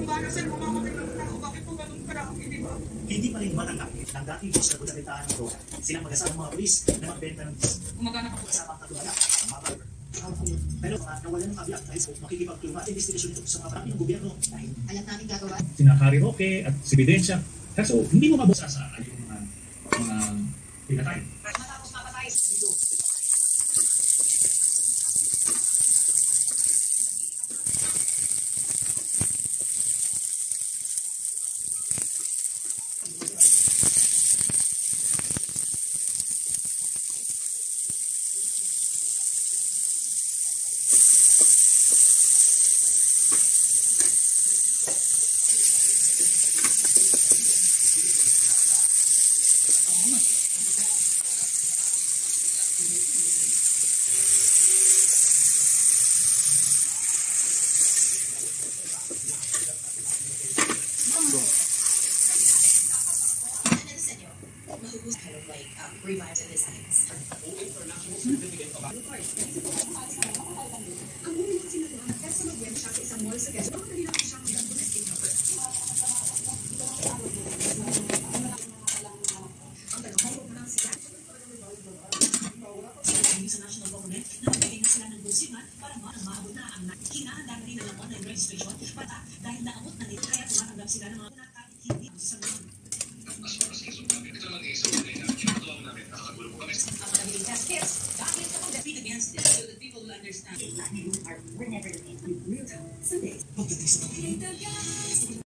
Para sa mamamatay ng tao, bakit po ganun karami, di ba? Hindi pa rin matanggap ng dating boss na pagkakitaan nito silang mag-asawang mga polis na magbenta ng Gumagana ka po. kasama ang katuwala, mga barber. Pero nawalan ng kabiyak dahil sa makikipagtulungan at investigasyon ito sa mga parang ng gobyerno. Alam namin gagawa. Sina Harry Roque at si Bidensya. Kaso hindi mo mabasa sa yung mga pinatay. Matapos mapatay dito. Revives and designs. Ang bumili sila doon, kaya sa mag-web shop sa isang mall sa Quezon, bakit nila ko siyang magandang domestic helper? Ang tanong ko lang sila. Hindi sa national government na magbigay na sila ng busiman para maabot na ang hinahanda na rin ng online registration bata dahil naabot na nila kaya tumatanggap sila ng mga kahit hindi sa mga We're never late. Real time. Sunday. pagdating sa pagdating.